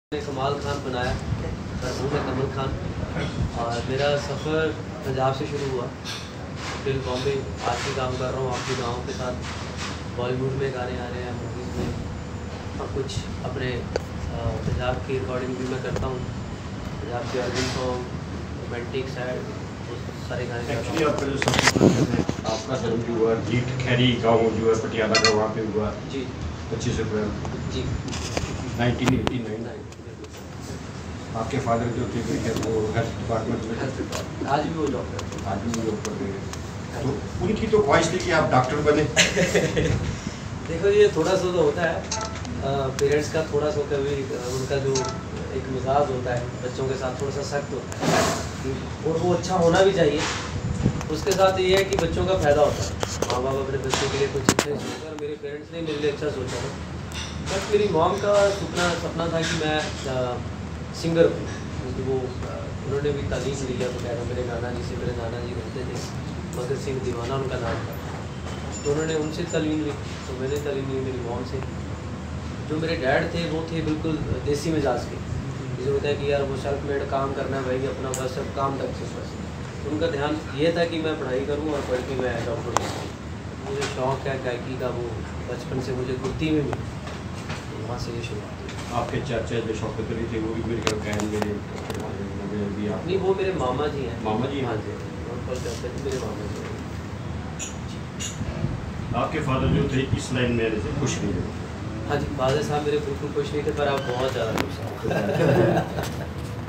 मैंने कमाल खान बनाया और मैं कमल खान। और मेरा सफ़र पंजाब से शुरू हुआ, फिर बॉम्बे आज भी काम कर रहा हूँ आपके गाँव के साथ। बॉलीवुड में गाने आ रहे हैं, मूवीज़ में, और कुछ अपने पंजाब की रिकॉर्डिंग भी मैं करता हूँ। पंजाब के अर्जुन सॉन्ग, रोमांटिक सैड, सारे गाने। एक्चुअली आपका जो सफ़र आपका जन्म जो हुआ जीत खैरी गाँव जो है पटियाला का, वहाँ पे हुआ जी 25 अप्रैल जी 1989। आपके फादर जो थे वो हेल्थ डिपार्टमेंट में, आज भी वो जॉब करते हैं। आज भी वो जॉब कर रहे हैं। तो उनकी तो ख्वाहिश थी कि आप डॉक्टर बने। देखो ये थोड़ा सा तो होता है पेरेंट्स का, थोड़ा सा कभी उनका जो एक मिजाज होता है बच्चों के साथ थोड़ा सा सख्त होता है, और वो अच्छा होना भी चाहिए। उसके साथ ये है कि बच्चों का फ़ायदा होता है। माँ बाप अपने बच्चों के लिए कुछ अच्छा ही सोचते हैं, और मेरे पेरेंट्स ने मेरे लिए अच्छा सोचा था। बस मेरी मॉम का सपना था कि मैं सिंगर हूँ, क्योंकि वो उन्होंने भी तालीम लिया तो कहना मेरे नाना जी से। मेरे नाना जी रहते थे, मगर सिंह दीवाना उनका नाम था, तो उन्होंने उनसे तालीम ली, तो मैंने तालीम ली मेरी मॉम से। जो मेरे डैड थे वो थे बिल्कुल देसी मिजाज के, जैसे होता है कि यार वो सेल्फ मेड काम करना है भाई, अपना बस सब काम तक से बस। तो उनका ध्यान ये था कि मैं पढ़ाई करूँ और पढ़ के मैं डॉक्टर बनूँ। मुझे शौक़ है गायकी का, वो बचपन से मुझे कुर्ती में मिली, तो वहाँ से ये शुरुआत हुई। आपके चाचा जो शौकत अली थे वो भी मेरे ख्याल कहन मेरे भी आप नहीं, वो मेरे मामा जी हैं। मामा जी? हाँ जी, और कॉल करते थे मेरे मामा जी। आपके फादर जो थे इस लाइन में आने से खुश नहीं थे? हाँ जी, फादर साहब मेरे बिल्कुल खुश नहीं थे, पर आप बहुत ज़्यादा खुश हैं।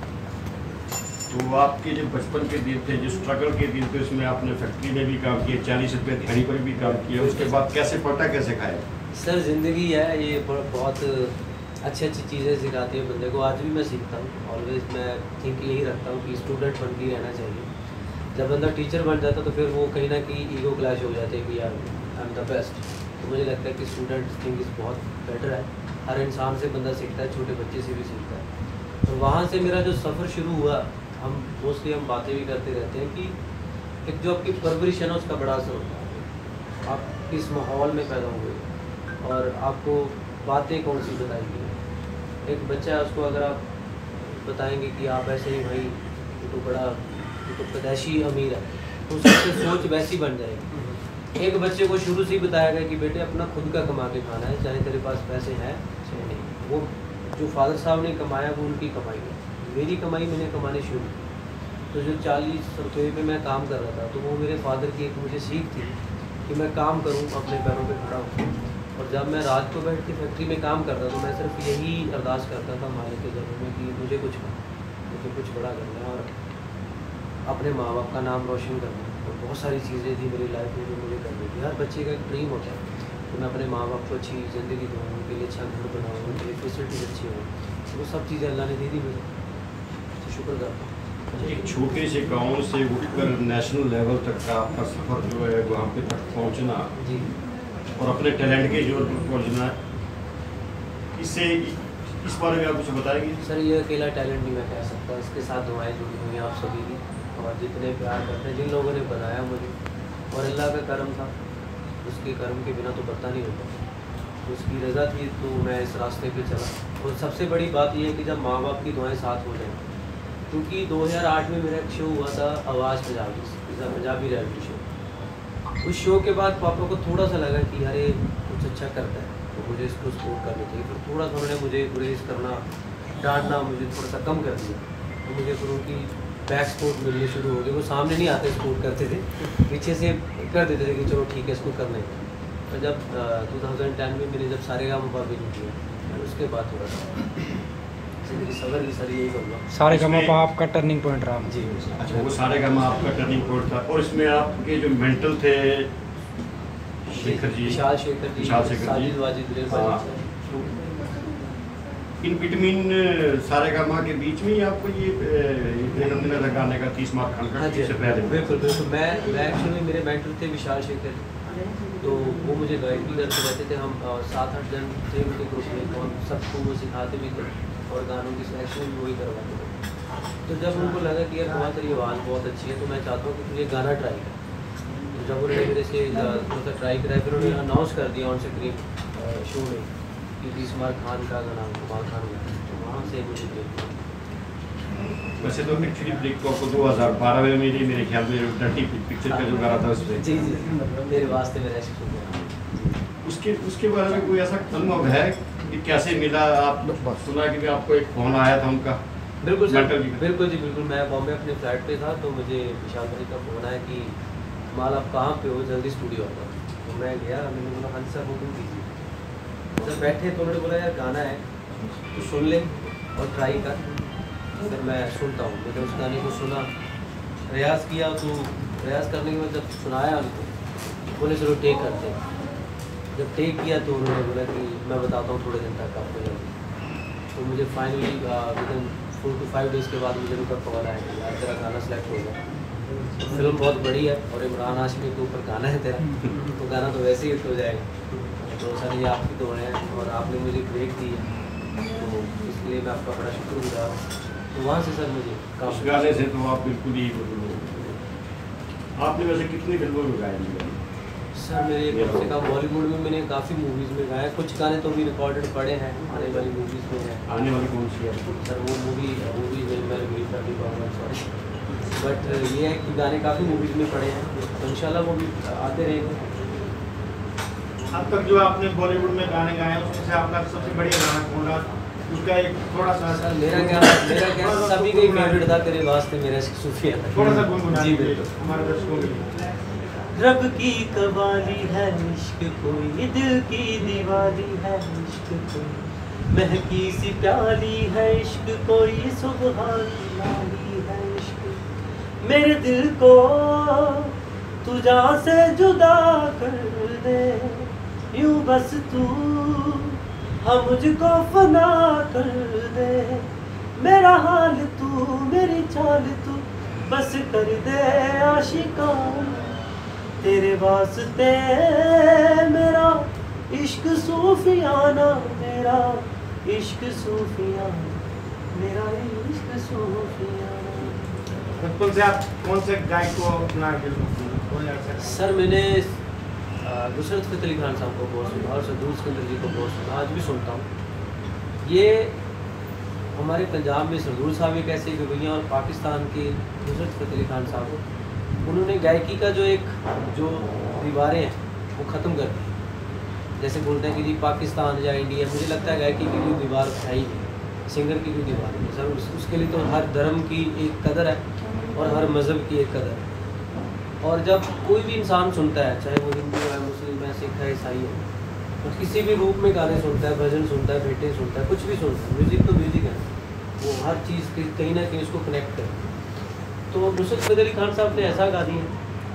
तो आपके जो बचपन के दिन थे, जो स्ट्रगल के दिन थे, उसमें आपने फैक्ट्री में भी काम किया, 40 रुपये दिहाड़ी पर भी काम किया, उसके बाद कैसे पढ़ा कैसे खाया? सर ज़िंदगी है ये, बहुत अच्छी चीज़ें सिखाती है बंदे को। आज भी मैं सीखता हूँ, ऑलवेज मैं थिंक यही रखता हूँ कि स्टूडेंट बन के रहना चाहिए। जब बंदा टीचर बन जाता तो फिर वो कहीं ना कहीं ईगो क्लैश हो जाते हैं कि यार आई एम द बेस्ट। तो मुझे लगता है कि स्टूडेंट थिंक इज़ बहुत बेटर है। हर इंसान से बंदा सीखता है, छोटे बच्चे से भी सीखता है। तो वहाँ से मेरा जो सफ़र शुरू हुआ, हम मोस्टली हम बातें भी करते रहते हैं कि एक जो आपकी परवरिश है ना, उसका बड़ा असर होता है। आप किस माहौल में पैदा हुए और आपको बातें कौन सी बताएंगी। एक बच्चा है, उसको अगर आप बताएंगे कि आप ऐसे ही भाई ये तो बड़ा, ये तो पैदाइशी अमीर है, तो उसकी सोच वैसी बन जाएगी। एक बच्चे को शुरू से ही बताया गया कि बेटे अपना खुद का कमा के खाना है, चाहे तेरे पास पैसे हैं चाहे नहीं। वो जो फादर साहब ने कमाया वो उनकी कमाई है, मेरी कमाई मैंने कमानी शुरू की। तो जो 40 रुपये पे मैं काम कर रहा था, तो वो मेरे फादर की एक मुझे सीख थी कि मैं काम करूँ, अपने पैरों पे खड़ा हूँ। और जब मैं रात को बैठ के फैक्ट्री में काम करता तो मैं सिर्फ यही अरदास करता था मालिक के ज़रूर में कि मुझे कुछ बड़ा करना है और अपने माँ बाप का नाम रोशन करना है। और बहुत सारी चीज़ें थी मेरी लाइफ में जो मुझे करनी थी। हर बच्चे का एक ड्रीम होता है कि मैं अपने माँ बाप को अच्छी ज़िंदगी दूँ, उनके लिए अच्छा घर बनाऊँ, उनके लिए फैसिलिटीज अच्छी हो। तो वो सब चीज़ें अल्लाह ने दे दी मुझे, तो शुक्र करता हूँ। एक छोटे से गांव से उठकर नेशनल लेवल तक का आपका सफ़र जो है वहाँ पे तक पहुँचना जी, और अपने टैलेंट के जोर पर पहुँचना, इससे इस बारे में आप कुछ बताएंगे? सर ये अकेला टैलेंट नहीं मैं कह सकता, इसके साथ दुआएं जुड़ी हुई हैं आप सभी की, और जितने प्यार करते हैं, जिन लोगों ने बनाया मुझे, और अल्लाह का करम था। उसके कर्म के बिना तो पता नहीं होता, उसकी रज़ा थी तो मैं इस रास्ते पे चला। और सबसे बड़ी बात यह है कि जब माँ बाप की दुआएं साथ हो जाएं, क्योंकि 2008 में मेरा एक शो हुआ था आवाज़ पंजाबी रियलिटी शो। उस शो के बाद पापा को थोड़ा सा लगा कि अरे कुछ अच्छा करता है तो मुझे इसको सपोर्ट करना चाहिए। फिर थोड़ा सा उन्होंने मुझे गुरेज करना, डांटना मुझे थोड़ा सा कम कर दिया। तो मुझे फिर उनकी बैक सपोर्ट मिलनी शुरू हो गई। वो सामने नहीं आते सपोर्ट करते थे, पीछे से कर देते थे कि चलो ठीक है इसको करना है। तो जब 2010 में मैंने जब सारेगामा भी नहीं किया, उसके बाद थोड़ा सा जिंदगी सबर की सारी यही कहूँगा। सारेगामा आपका टर्निंग पॉइंट रहा? जी, अच्छा, वो सारेगामा आपका टर्निंग पॉइंट था। और इसमें आपके जो मेंटल थे शेखर जी, विशाल शेखर जी, साजिद वाजिद इन बिटवीन सारेगामा के बीच में ही आपको ये पूनम गाने का 30 मार्क खान का से पहले? बिल्कुल बिल्कुल। मैं एक्चुअली मेरे मेंटर थे विशाल शेखर, तो वो मुझे गाइड भी करते रहते थे। हम 7-8 जन थे उनके ग्रुप में, और सबको वो सिखाते भी थे और गानों की सिलेक्शन भी वही करवाते थे। तो जब उनको लगा कि यार तुम्हारी तेरी आवाज़ बहुत अच्छी है, तो मैं चाहता हूँ कि तुझे गाना ट्राई कर। तो जब उन्होंने मेरे से थोड़ा सा ट्राई कराया, फिर उन्होंने अनाउंस कर दिया ऑन स्क्रीन शो में कि 30 मार्क खान का गाना कमाल खान हुआ। तो वहाँ वहाँ से मुझे ब्रेक। वैसे तो एक्चुअली ब्रेक तो आपको 2012 में मेरी मेरे ख्याल में डर्टी पिक्चर का जो गाना था उसमें जी जी मेरे वास्ते मेरा इश्क हो गया। उसके बारे में कोई ऐसा अनुभव है कि कैसे मिला? आप सुना कि आपको एक फ़ोन आया था उनका? बिल्कुल सर, मेंटल जी का। बिल्कुल जी बिल्कुल। मैं बॉम्बे अपने फ्लैट पे था तो मुझे विशाल भाई का फ़ोन आया कि माल आप कहाँ पे हो, जल्दी स्टूडियो आ जाओ। तो मैं गया, मैंने बोला हाँ सर बुकिंग कीजिए। जब बैठे तो उन्होंने बोला यार गाना है तो सुन ले और ट्राई कर। फिर मैं सुनता हूँ, मैंने उस गाने को सुना, रियाज़ किया। तो रियाज़ करने के बाद जब सुनाया उनको, बोले चलो टेक करते हैं। जब टेक किया तो उन्होंने बोला कि मैं बताता हूँ थोड़े दिन तक आपको जल्दी। तो मुझे फाइनली विदिन 4 to 5 डेज़ के बाद मुझे उनका कॉल आया कि यार तेरा गाना सेलेक्ट हो गया। तो फिल्म बहुत बड़ी है और इमरान हाशमी के ऊपर गाना है तेरा, तो गाना तो वैसे ही हिट हो जाएगा। तो सर ये आपकी तो है और आपने मुझे ब्रेक दी है, तो इसलिए मैं आपका बड़ा शुक्रगुजार हूँ। तो वहाँ से सर मुझे उस काफ़ी गाने से तो आप बिल्कुल ही आपने वैसे कितनी फिल्मों में गाए हैं? सर मेरे कम से कम बॉलीवुड में मैंने काफ़ी मूवीज़ में गाया। कुछ गाने तो भी रिकॉर्डेड पड़े हैं, आने वाली मूवीज़ में हैं। आने वाली कौन सी है? सर वो मूवी नहीं मैं रिलीज कर दी पाऊँगा, सॉरी। बट ये है कि गाने काफ़ी मूवीज़ में पड़े हैं, तो इंशाल्लाह वो भी आते रहेंगे। अब तक जो आपने बॉलीवुड में गाने गाए हैं उसमें से आपका सबसे बढ़िया गाना कौन रहा? उसका एक थोड़ा सा सर मेरा क्या सभी का ही फेवरेट था, तेरे वास्ते मेरा इश्क सूफिया था। थोड़ा सा गुनगुना जी दीजिए बिल्कुल। हमारे दर्शकों के लिए। रब की कवाली है इश्क कोई, दिल की दीवाली है इश्क कोई, महकी सी प्याली है इश्क कोई, सुबहानी है इश्क। मेरे दिल को तू जान से जुदा कर दे, यूं बस तू हम मुझको फना कर दे। मेरा हाल तू मेरी चाल तू बस कर दे आशिका, तेरे वास्ते मेरा इश्क सूफियाना, मेरा इश्क सूफियाना, मेरा इश्क सूफियाना। बचपन से आप कौन से गायक को अपना सर मैंने नुसरत फ़तेह अली खान साहब को बहुत सुना और सरदूल सिकंदर जी को बहुत सुना, आज भी सुनता हूँ। ये हमारे पंजाब में सरदूल साहब एक ऐसे गवैया और पाकिस्तान के नुसरत फ़तेह अली खान साहब, उन्होंने गायकी का जो दीवारें हैं वो ख़त्म कर दी। जैसे बोलते हैं कि जी पाकिस्तान या इंडिया, मुझे लगता है गायकी की कोई दीवार है ही नहीं, सिंगर की कोई दीवार नहीं सर। उसके लिए तो हर धर्म की एक कदर है और हर मज़हब की एक कदर है। और जब कोई भी इंसान सुनता है, चाहे वो हिंदू है, मुस्लिम है, सिख है, ईसाई है, तो किसी भी रूप में गाने सुनता है, भजन सुनता है, भेंटें सुनता है, कुछ भी सुनता है, म्यूज़िक तो म्यूज़िक है, वो हर चीज़ कहीं ना कहीं उसको कनेक्ट करे। तो नुसरत फ़तेह अली खान साहब ने ऐसा गा दिया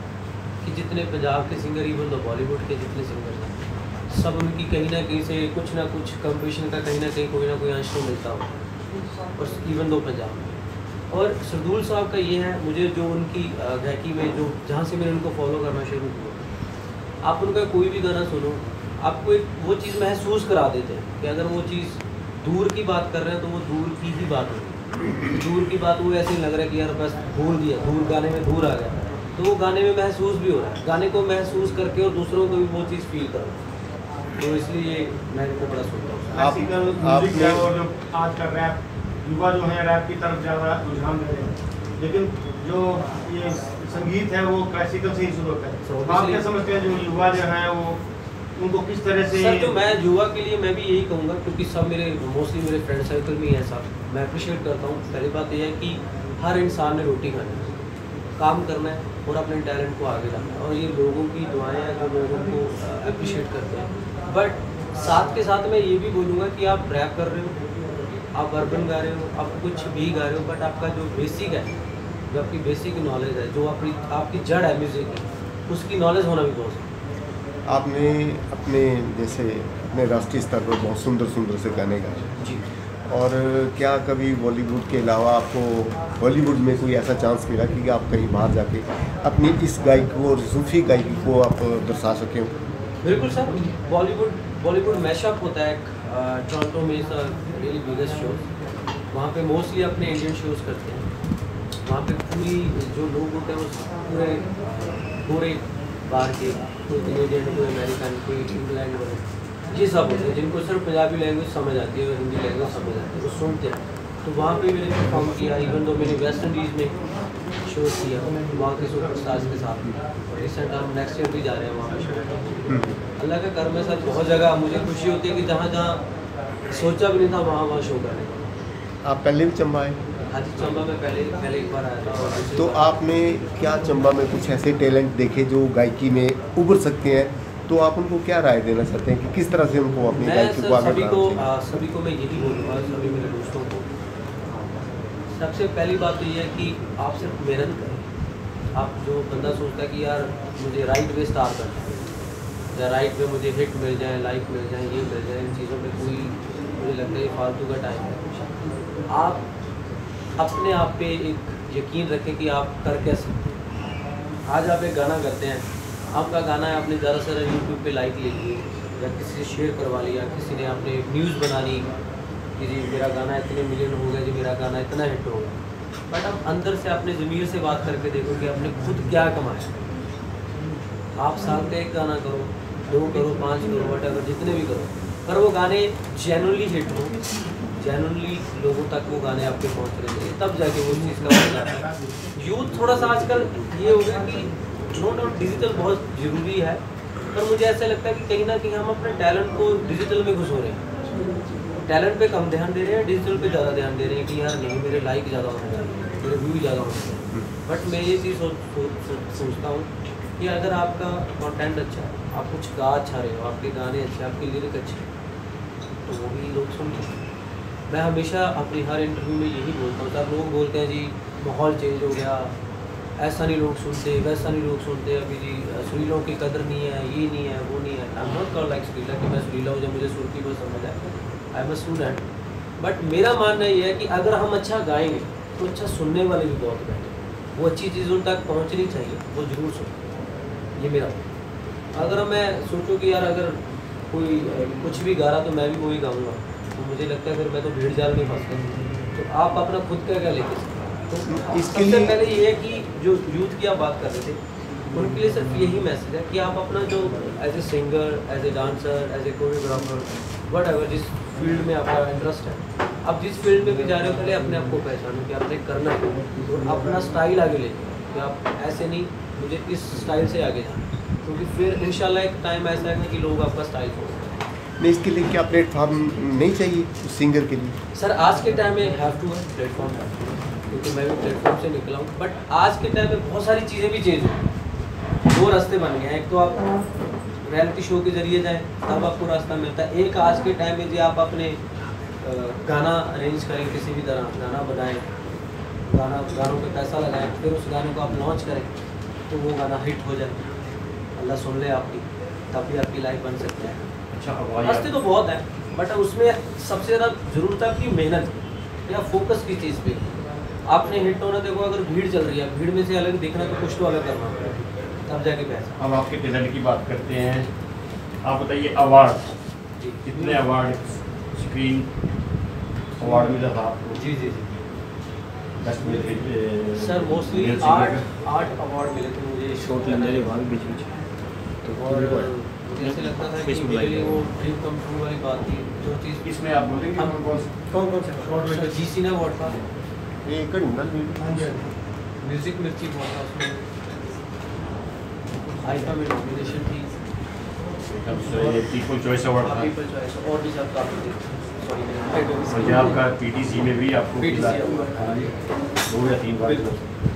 कि जितने पंजाब के सिंगर, इवन तो बॉलीवुड के जितने सिंगर हैं, सब उनकी कहीं ना कहीं से कुछ ना कुछ कंपटीशन का कहीं ना कहीं कोई ना कोई अंश तो मिलता हो, और इवन दो पंजाब में। और सरदूल साहब का ये है, मुझे जो उनकी गायकी में जो जहाँ से मैंने उनको फॉलो करना शुरू किया, आप उनका कोई भी गाना सुनो, आपको एक वो चीज़ महसूस करा देते हैं कि अगर वो चीज़ दूर की बात कर रहे हैं तो वो दूर की ही बात होगी। दूर की बात वो ऐसे ही लग रहा है कि यार बस भूल दिया, दूर गाने में दूर आ गया, तो वो गाने में महसूस भी हो रहा है। गाने को महसूस करके और दूसरों को भी वो चीज़ फील करो, तो इसलिए मैं इनको बड़ा सुनता हूँ। क्लासिकल म्यूजिक है और जो आज का रैप, युवा जो है रैप की तरफ ज़्यादा रुझान दे रहे हैं, लेकिन जो ये संगीत है वो क्लासिकल से ही शुरू होता है। तो आप क्या समझते हैं जो युवा जो है वो उनको किस तरह से? सर जो मैं युवा के लिए मैं भी यही कहूँगा, क्योंकि सब मेरे मोस्टली मेरे फ्रेंड सर्कल में ही है सब, मैं अप्रिशिएट करता हूँ। पहली बात यह है कि हर इंसान ने रोटी खानी है, काम करना है और अपने टैलेंट को आगे लाना है, और ये लोगों की दुआएं हैं जो लोगों को अप्रिशिएट करते हैं। बट साथ के साथ मैं ये भी बोलूँगा कि आप रैप कर रहे हो, आप अर्बन गा रहे हो, आप कुछ भी गा रहे हो, बट आपका जो बेसिक है, जो आपकी बेसिक नॉलेज है, जो आपकी जड़ है म्यूज़िक की, उसकी नॉलेज होना भी बहुत है। आपने अपने जैसे अपने राष्ट्रीय स्तर पर बहुत सुंदर सुंदर से गाने गाए जी। और क्या कभी बॉलीवुड के अलावा आपको हॉलीवुड में कोई ऐसा चांस मिला कि आप कहीं बाहर जाके अपनी इस गायकी और सूफी गायकी को आप दर्शा सकें? बिल्कुल सर, बॉलीवुड मैशअप होता है टोरंटो में, सर रियली बिगेस्ट शो, वहाँ पे मोस्टली अपने इंडियन शोज़ करते हैं। वहाँ पे पूरी जो लोग होते हैं वो पूरे बाहर के, कोई कैनेडियन, कोई अमेरिकन, कोई इंग्लैंड वाले, ये सब होते हैं जिनको सिर्फ पंजाबी लैंग्वेज समझ आती है और हिंदी लैंग्वेज समझ आती है, वो सुनते हैं। तो वहाँ पे मैंने परफॉर्म किया, इवन तो मैंने वेस्ट इंडीज़ में शो किया वहाँ के सुपरस्टार्स के साथ। और रिसेंट हम नेक्स्ट ईयर भी जा रहे हैं वहाँ पे। अल्लाह का कर्म है सर, बहुत जगह मुझे खुशी होती है कि जहाँ जहाँ सोचा भी नहीं था वहाँ शो करने का। आप पहले भी चंबा आए? हाँ जी, चंबा में पहले एक बार आया था। तो आपने क्या चंबा में कुछ ऐसे टैलेंट देखे जो गायकी में उभर सकते हैं, तो आप उनको क्या राय देना चाहते हैं कि किस तरह से उनको अपनी गायकी को आगे बढ़ाना? सभी को मैं यही बोलूँगा, सभी मेरे दोस्तों को, सबसे पहली बात तो ये है कि आप सिर्फ मेहनत करें। आप जो बंदा सोचता है कि यार मुझे राइट वे स्टार करना है या राइट वे मुझे हिट मिल जाए, लाइक मिल जाए, ये मिल जाए, इन चीज़ों में कोई मुझे लगता है फालतू का टाइम है। आप अपने आप पे एक यकीन रखें कि आप कर क्या सकते हैं। आज आप एक गाना करते हैं, आपका गाना है, आपने ज़्यादा से ज़्यादा यूट्यूब पे लाइक ले लिए या किसी से शेयर करवा लिया, किसी ने आपने न्यूज़ बना ली कि जी मेरा गाना इतने मिलियन हो गया, जी मेरा गाना इतना हिट हो गया। बट आप अंदर से अपने ज़मीर से बात करके देखो कि आपने खुद क्या कमाया। आप साल का एक गाना करो, 2 करो, 5 करो, वट जितने भी करो, पर वो गाने जेन्युइनली हिट हो, जेन्युइनली लोगों तक वो गाने आपके पहुँच रहे हैं, तब जाके वो चीज़ का मजा आता है। यूथ थोड़ा सा आजकल ये हो गया कि नो डाउट डिजिटल बहुत ज़रूरी है, पर मुझे ऐसा लगता है कि कहीं ना कहीं हम अपने टैलेंट को डिजिटल में घुस हो रहे हैं। टैलेंट पे कम ध्यान दे रहे हैं, डिजिटल पे ज़्यादा ध्यान दे रहे हैं कि यार नहीं मेरे लाइक ज़्यादा होने चाहिए, मेरे व्यू ज़्यादा होने चाहिए। बट मैं ये चीज़ सोचता हूँ कि अगर आपका कंटेंट अच्छा है, आप कुछ गा अच्छा रहे हो, आपके गाने अच्छे, आपके लिरिक अच्छे, तो वो भी लोग सुनते हैं। मैं हमेशा अपनी हर इंटरव्यू में यही बोलता हूँ। सब लोग बोलते हैं जी माहौल चेंज हो गया, ऐसा नहीं लोग सुनते, वैसा नहीं लोग सुनते, अभी जी सुरीलों की कदर नहीं है, ये नहीं है, वो नहीं है। I am not called like सुरीला कि मैं सुरीला हूँ, जब मुझे सुर की बहुत समझ आए, I am a student. But मेरा मानना ये है कि अगर हम अच्छा गाएंगे तो अच्छा सुनने वाले भी बहुत गाएंगे, वो अच्छी चीज़ उन तक पहुँचनी चाहिए, वो ज़रूर सुने, ये मेरा। अगर मैं सोचूं कि यार अगर कोई कुछ भी गा रहा तो मैं भी वही गाऊँगा, तो मुझे लगता है फिर मैं तो भीड़ जाल में फंस गया। तो आप अपना खुद का क्या लेके सकते? तो इसके सबसे लिए पहले ये है कि जो यूथ की आप बात कर रहे थे, उनके लिए सिर्फ यही मैसेज है कि आप अपना जो as a singer, as a dancer, as a choreographer, whatever जिस फील्ड में आपका इंटरेस्ट है, आप जिस फील्ड में भी जा रहे हो, पहले अपने आप को पहचानो कि आपने करना है और अपना स्टाइल आगे ले जाओ कि आप ऐसे नहीं मुझे इस स्टाइल से आगे जाना, क्योंकि फिर इंशाल्लाह एक टाइम ऐसा है कि लोग आपका स्टाइल खोजेंगे। नहीं, इसके लिए क्या प्लेटफॉर्म नहीं चाहिए सिंगर के लिए? सर आज के टाइम में हैव टू है प्लेटफॉर्म, क्योंकि मैं भी प्लेटफॉर्म से निकला हूँ। बट आज के टाइम में बहुत सारी चीज़ें भी चेंज हुई, 2 रास्ते बन गए हैं। एक तो आप रियलिटी शो के जरिए जाएं, तब आपको रास्ता मिलता है। एक आज के टाइम में जी आप अपने गाना अरेंज करें, किसी भी तरह गाना बनाएं, गानों पे पैसा लगाएं, फिर उस गाने को आप लॉन्च करें तो वो गाना हिट हो जाए, अल्लाह सुन ले आपकी, तब भी आपकी लाइफ बन सकती है। अच्छा, रास्ते तो बहुत हैं, बट उसमें सबसे ज़्यादा ज़रूरत है आपकी मेहनत या फोकस की चीज़ पे। आपने हिट होना, देखो अगर भीड़ चल रही है, भीड़ में से अलग दिखना तो कुछ तो अलग करना पड़ेगा, तब जाके पैसा। अब आपके टैलेंट की बात करते हैं, आप बताइए अवार्ड, जी कितने अवार्ड, स्क्रीन अवार्ड मिला था आपको? जी जी जी बेस्ट में सर मोस्टली 8 अवार्ड मिले थे मुझे शॉर्ट लेने के बीच बीच। और मुझे ऐसे लगता था कि मेरे लिए वो ड्रीम कम ट्रू वाली बात थी, जो चीज़ इसमें आप बोलेंगे हम कौन से शॉर्ट में? जीसी ने अवार्ड था, हाँ म्यूजिक मिर्ची बहुत था उसमें, आईफा में नॉमिनेशन थी, पीपल चॉइस अवार्ड था, पीपल चॉइस और भी सब काफ़ी थे। सॉरी पंजाब का पीटीसी में भी आपको मिला, PTC अवार्ड। 2 या 3 बार।